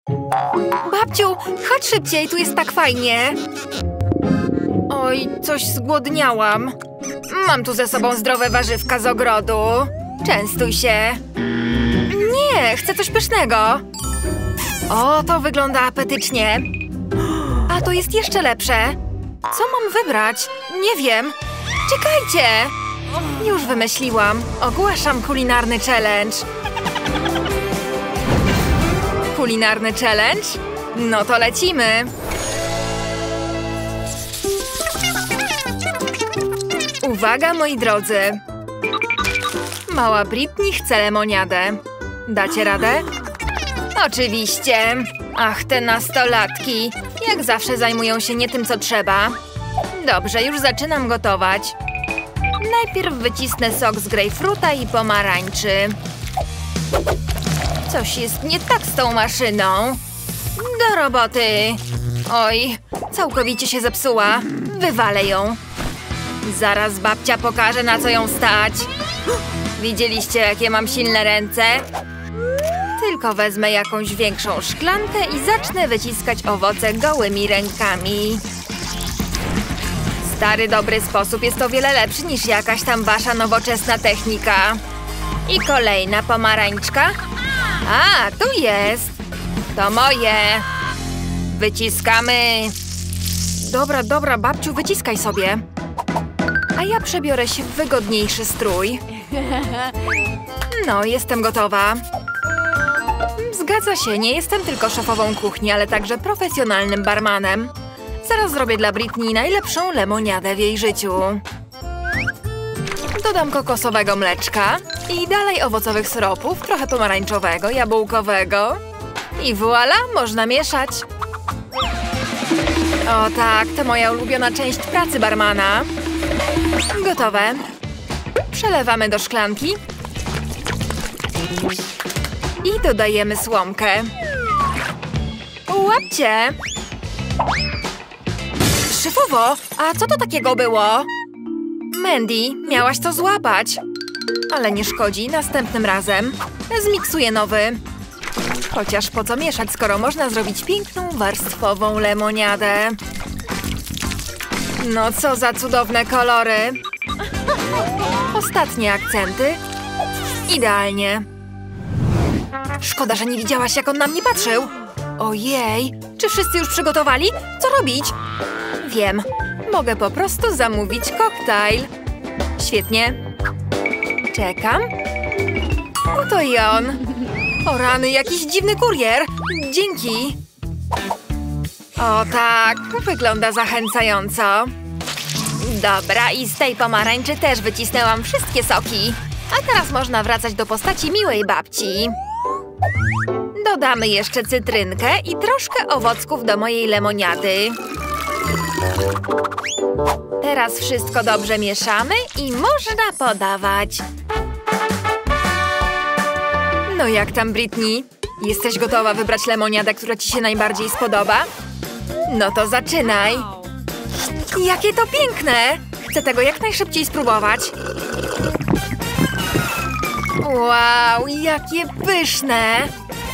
Babciu, chodź szybciej, tu jest tak fajnie. Oj, coś zgłodniałam. Mam tu ze sobą zdrowe warzywka z ogrodu. Częstuj się. Nie, chcę coś pysznego. O, to wygląda apetycznie. A to jest jeszcze lepsze. Co mam wybrać? Nie wiem. Czekajcie! Już wymyśliłam. Ogłaszam kulinarny challenge. Kulinarny challenge? No to lecimy. Uwaga, moi drodzy. Mała Britney chce lemoniadę. Dacie radę? Oczywiście. Ach, te nastolatki. Jak zawsze zajmują się nie tym, co trzeba. Dobrze, już zaczynam gotować. Najpierw wycisnę sok z grejpfruta i pomarańczy. Coś jest nie tak z tą maszyną. Do roboty. Oj, całkowicie się zepsuła. Wywalę ją. Zaraz babcia pokaże, na co ją stać. Widzieliście, jakie mam silne ręce? Tylko wezmę jakąś większą szklankę i zacznę wyciskać owoce gołymi rękami. Stary, dobry sposób jest o wiele lepszy niż jakaś tam wasza nowoczesna technika. I kolejna pomarańczka. A, tu jest. To moje. Wyciskamy. Dobra, babciu, wyciskaj sobie. A ja przebiorę się w wygodniejszy strój. No, jestem gotowa. Zgadza się, nie jestem tylko szefową kuchni, ale także profesjonalnym barmanem. Zaraz zrobię dla Britney najlepszą lemoniadę w jej życiu. Dodam kokosowego mleczka i dalej owocowych syropów, trochę pomarańczowego, jabłkowego. I voilà, można mieszać. O tak, to moja ulubiona część pracy barmana. Gotowe. Przelewamy do szklanki. I dodajemy słomkę. Łapcie! Szefowo, a co to takiego było? Mandy, miałaś to złapać. Ale nie szkodzi, następnym razem zmiksuję nowy. Chociaż po co mieszać, skoro można zrobić piękną, warstwową lemoniadę. No co za cudowne kolory. Ostatnie akcenty. Idealnie. Szkoda, że nie widziałaś, jak on na mnie patrzył. Ojej, czy wszyscy już przygotowali? Co robić? Wiem, mogę po prostu zamówić koktajl. Świetnie. Czekam. Oto i on. O rany, jakiś dziwny kurier. Dzięki. O tak, wygląda zachęcająco. Dobra, i z tej pomarańczy też wycisnęłam wszystkie soki. A teraz można wracać do postaci miłej babci. Dodamy jeszcze cytrynkę i troszkę owocków do mojej lemoniady. Teraz wszystko dobrze mieszamy i można podawać. No jak tam, Britney? Jesteś gotowa wybrać lemoniadę, która ci się najbardziej spodoba? No to zaczynaj. Jakie to piękne! Chcę tego jak najszybciej spróbować. Wow, jakie pyszne!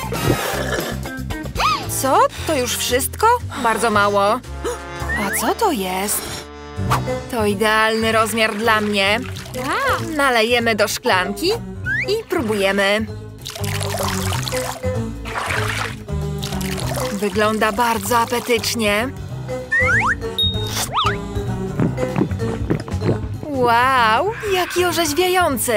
Co? To już wszystko? Bardzo mało. A co to jest? To idealny rozmiar dla mnie. Nalejemy do szklanki i próbujemy. Wygląda bardzo apetycznie. Wow, jaki orzeźwiający!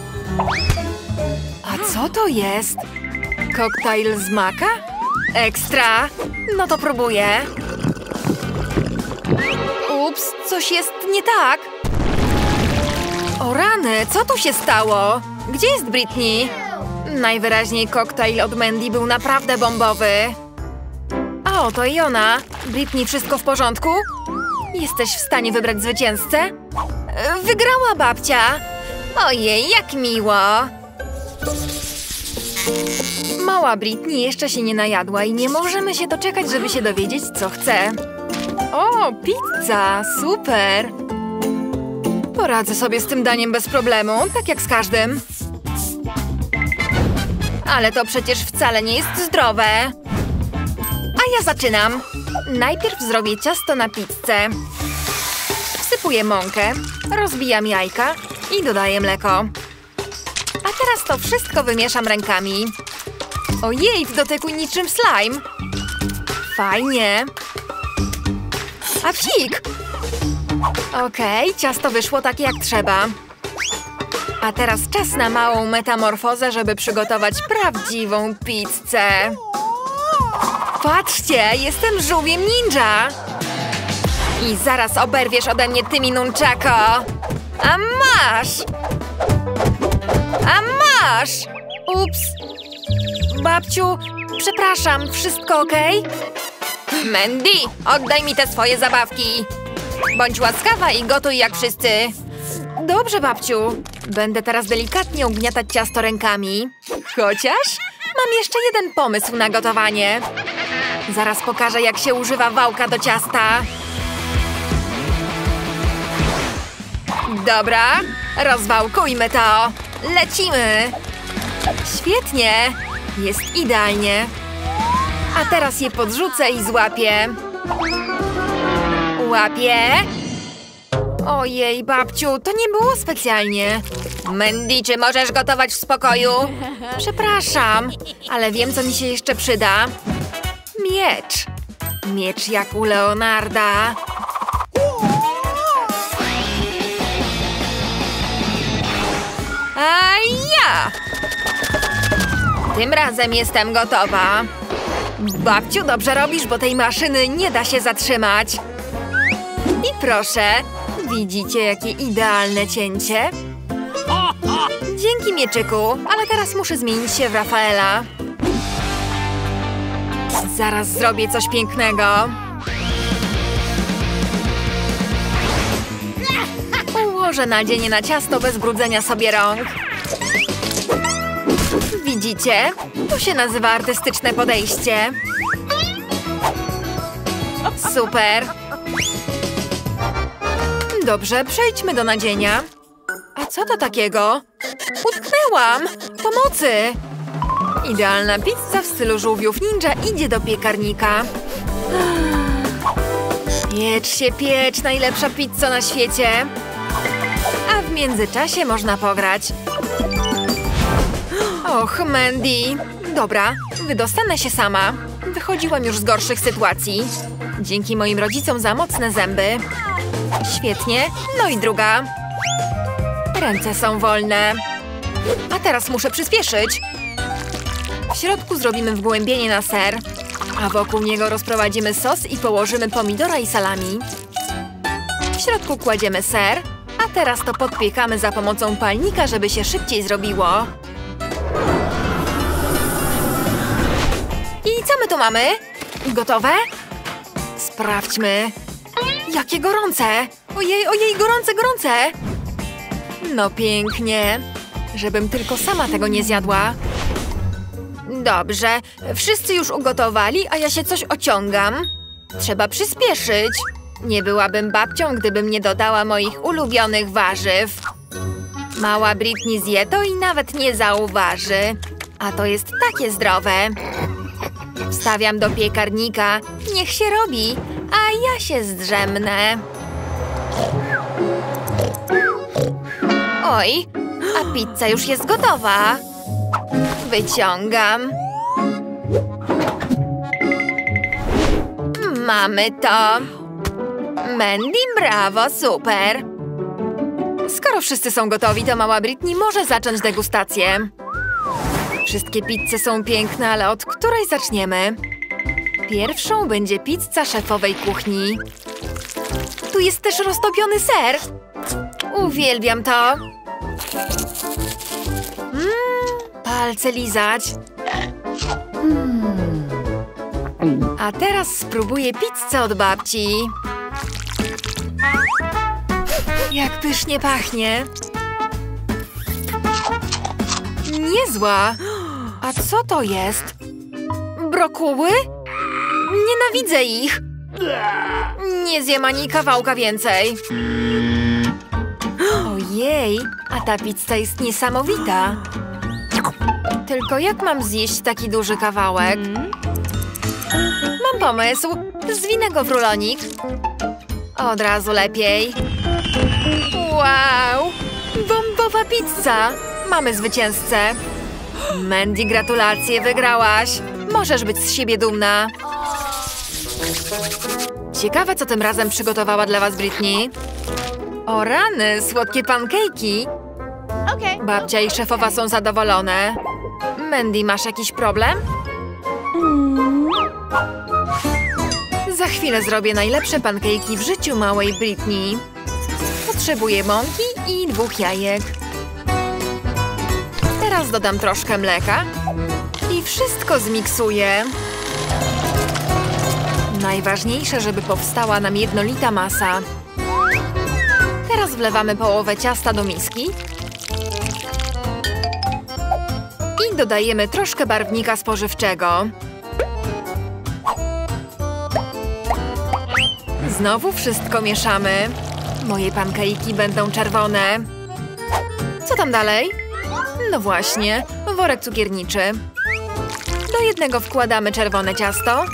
A co to jest? Koktajl z maka? Ekstra! No to próbuję. Ups, coś jest nie tak. O rany, co tu się stało? Gdzie jest Britney? Najwyraźniej koktajl od Mandy był naprawdę bombowy. A oto i ona. Britney, wszystko w porządku? Jesteś w stanie wybrać zwycięzcę? Wygrała babcia! Ojej, jak miło! Mała Britney jeszcze się nie najadła i nie możemy się doczekać, żeby się dowiedzieć, co chce. O, pizza! Super! Poradzę sobie z tym daniem bez problemu, tak jak z każdym. Ale to przecież wcale nie jest zdrowe. ja zaczynam. Najpierw zrobię ciasto na pizzę. Wsypuję mąkę, rozbijam jajka i dodaję mleko. A teraz to wszystko wymieszam rękami. Ojej, w dotyku niczym slime. Fajnie. A psik! Okej, ciasto wyszło takie jak trzeba. A teraz czas na małą metamorfozę, żeby przygotować prawdziwą pizzę. Patrzcie, jestem żółwiem ninja. I zaraz oberwiesz ode mnie tymi nunchako. A masz! A masz! Ups. Babciu, przepraszam, wszystko okej? Mandy, oddaj mi te swoje zabawki. Bądź łaskawa i gotuj jak wszyscy. Dobrze, babciu. Będę teraz delikatnie ugniatać ciasto rękami. Chociaż mam jeszcze jeden pomysł na gotowanie. Zaraz pokażę, jak się używa wałka do ciasta. Dobra, rozwałkujmy to. Lecimy. Świetnie. Jest idealnie. A teraz je podrzucę i złapię. Łapię. Ojej, babciu, to nie było specjalnie. Mandy, czy możesz gotować w spokoju? Przepraszam, ale wiem, co mi się jeszcze przyda. Miecz. Miecz jak u Leonarda. A ja! Tym razem jestem gotowa. Babciu, dobrze robisz, bo tej maszyny nie da się zatrzymać. I proszę, widzicie, jakie idealne cięcie? Dzięki, mieczyku, ale teraz muszę zmienić się w Rafaela. Zaraz zrobię coś pięknego. Ułożę nadzienie na ciasto bez brudzenia sobie rąk. Widzicie? To się nazywa artystyczne podejście. Super. Dobrze, przejdźmy do nadzienia. A co to takiego? Utknęłam! Pomocy! Idealna pizza w stylu żółwiów ninja idzie do piekarnika. Piecz, najlepsza pizza na świecie. A w międzyczasie można pograć. Och, Mandy. Dobra, wydostanę się sama. Wychodziłam już z gorszych sytuacji. Dzięki moim rodzicom za mocne zęby. Świetnie. No i druga. Ręce są wolne. A teraz muszę przyspieszyć. W środku zrobimy wgłębienie na ser, a wokół niego rozprowadzimy sos i położymy pomidora i salami. W środku kładziemy ser, a teraz to podpiekamy za pomocą palnika, żeby się szybciej zrobiło. I co my tu mamy? Gotowe? Sprawdźmy. Jakie gorące! Ojej, ojej, gorące, gorące! No pięknie. Żebym tylko sama tego nie zjadła. Dobrze, wszyscy już ugotowali, a ja się coś ociągam. Trzeba przyspieszyć. Nie byłabym babcią, gdybym nie dodała moich ulubionych warzyw. Mała Britney zje to i nawet nie zauważy. A to jest takie zdrowe. Wstawiam do piekarnika. Niech się robi, a ja się zdrzemnę. Oj, a pizza już jest gotowa. Wyciągam. Mamy to. Mandy, brawo, super. Skoro wszyscy są gotowi, to mała Britney może zacząć degustację. Wszystkie pizze są piękne, ale od której zaczniemy? Pierwszą będzie pizza szefowej kuchni. Tu jest też roztopiony ser. Uwielbiam to. Palce lizać. A teraz spróbuję pizzę od babci. Jak pysznie pachnie. Niezła. A co to jest? Brokuły? Nienawidzę ich. Nie zjem ani kawałka więcej. Ojej, a ta pizza jest niesamowita. Tylko jak mam zjeść taki duży kawałek? Mam pomysł! Zwinę go w rulonik. Od razu lepiej. Wow! Bombowa pizza! Mamy zwycięzcę. Mandy, gratulacje, wygrałaś. Możesz być z siebie dumna. Ciekawe, co tym razem przygotowała dla was Britney. O rany, słodkie pankejki. Babcia i szefowa są zadowolone. Mandy, masz jakiś problem? Za chwilę zrobię najlepsze pankejki w życiu małej Britney. Potrzebuję mąki i 2 jajek. Teraz dodam troszkę mleka i wszystko zmiksuję. Najważniejsze, żeby powstała nam jednolita masa. Teraz wlewamy połowę ciasta do miski i dodajemy troszkę barwnika spożywczego. Znowu wszystko mieszamy. Moje pankejki będą czerwone. Co tam dalej? No właśnie, worek cukierniczy. Do jednego wkładamy czerwone ciasto,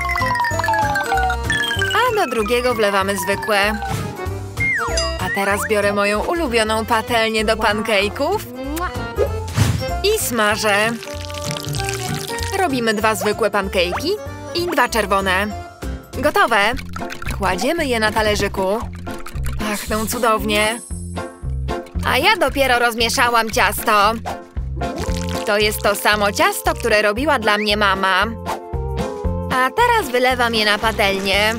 a do drugiego wlewamy zwykłe. A teraz biorę moją ulubioną patelnię do pankejków i smażę. Robimy 2 zwykłe pankejki i 2 czerwone. Gotowe! Kładziemy je na talerzyku. Pachną cudownie. A ja dopiero rozmieszałam ciasto. To jest to samo ciasto, które robiła dla mnie mama. A teraz wylewam je na patelnię.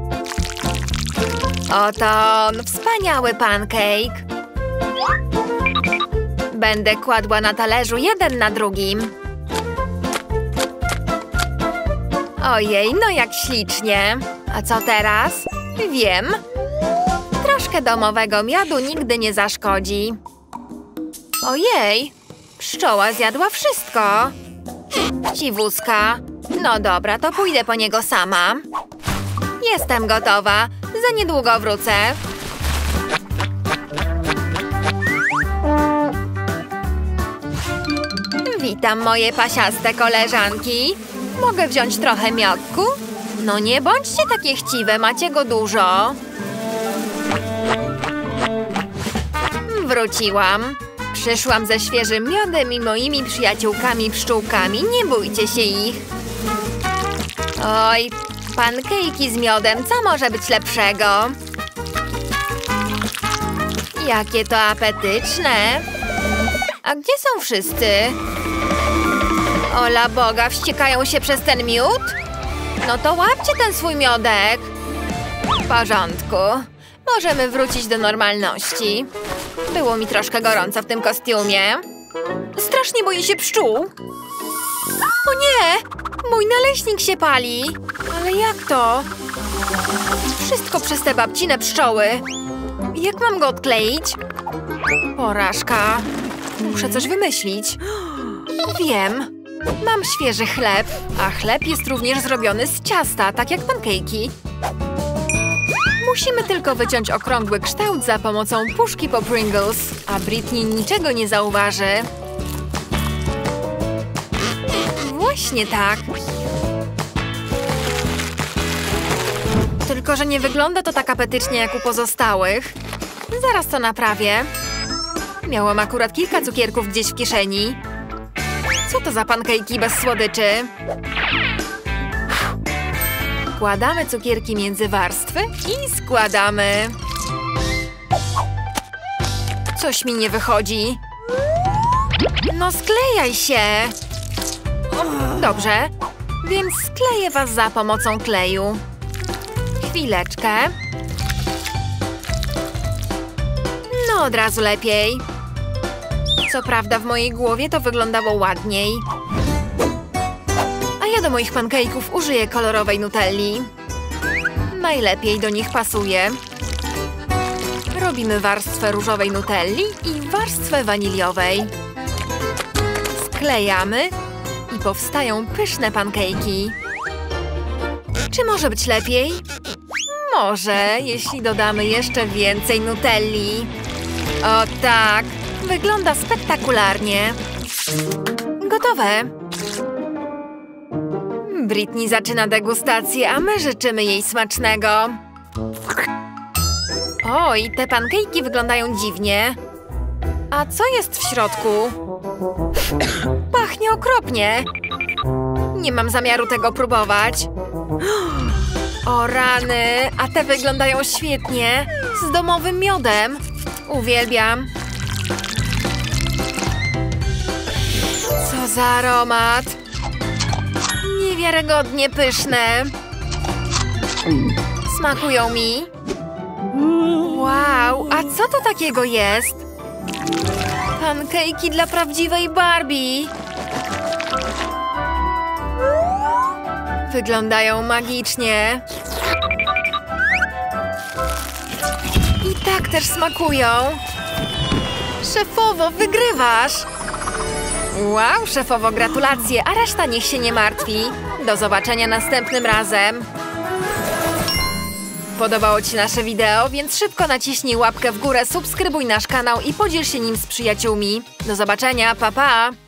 Oto on, wspaniały pancake. Będę kładła na talerzu jeden na drugim. Ojej, no jak ślicznie. A co teraz? Wiem. Troszkę domowego miodu nigdy nie zaszkodzi. Ojej, pszczoła zjadła wszystko. Dziwuska. No dobra, to pójdę po niego sama. Jestem gotowa. Za niedługo wrócę. Witam, moje pasiaste koleżanki. Mogę wziąć trochę miodku? No nie bądźcie takie chciwe, macie go dużo. Wróciłam. Przyszłam ze świeżym miodem i moimi przyjaciółkami pszczółkami. Nie bójcie się ich. Oj, pankejki z miodem, co może być lepszego? Jakie to apetyczne. A gdzie są wszyscy? Ola Boga, wściekają się przez ten miód? No to łapcie ten swój miodek. W porządku. Możemy wrócić do normalności. Było mi troszkę gorąco w tym kostiumie. Strasznie boję się pszczół. O nie! Mój naleśnik się pali. Ale jak to? Wszystko przez te babcine pszczoły. Jak mam go odkleić? Porażka. Muszę coś wymyślić. Wiem. Mam świeży chleb, a chleb jest również zrobiony z ciasta, tak jak pankejki. Musimy tylko wyciąć okrągły kształt za pomocą puszki po Pringles, a Britney niczego nie zauważy. Właśnie tak. Tylko że nie wygląda to tak apetycznie jak u pozostałych. Zaraz to naprawię. Miałam akurat kilka cukierków gdzieś w kieszeni. Co to za pankejki bez słodyczy? Wkładamy cukierki między warstwy i składamy. Coś mi nie wychodzi. No sklejaj się! Dobrze, więc skleję was za pomocą kleju. Chwileczkę. No od razu lepiej. Co prawda w mojej głowie to wyglądało ładniej. A ja do moich pankejków użyję kolorowej nutelli. Najlepiej do nich pasuje. Robimy warstwę różowej nutelli i warstwę waniliowej. Sklejamy i powstają pyszne pankejki. Czy może być lepiej? Może, jeśli dodamy jeszcze więcej nutelli. O tak! Wygląda spektakularnie. Gotowe. Britney zaczyna degustację, a my życzymy jej smacznego. Oj, te pankejki wyglądają dziwnie. A co jest w środku? Pachnie okropnie. Nie mam zamiaru tego próbować. O rany, a te wyglądają świetnie. Z domowym miodem. Uwielbiam. Co za aromat. Niewiarygodnie pyszne. Smakują mi. Wow, a co to takiego jest? Pankejki dla prawdziwej Barbie. Wyglądają magicznie. I tak też smakują. Szefowo, wygrywasz! Wow, szefowo, gratulacje, a reszta niech się nie martwi. Do zobaczenia następnym razem. Podobało ci się nasze wideo, więc szybko naciśnij łapkę w górę, subskrybuj nasz kanał i podziel się nim z przyjaciółmi. Do zobaczenia, pa pa!